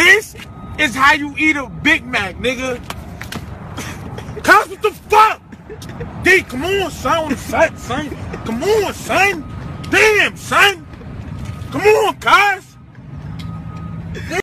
This is how you eat a Big Mac, nigga. Cuz, what the fuck? D, come on, son. What the fuck, son? Come on, son. Damn, son. Come on, cuz.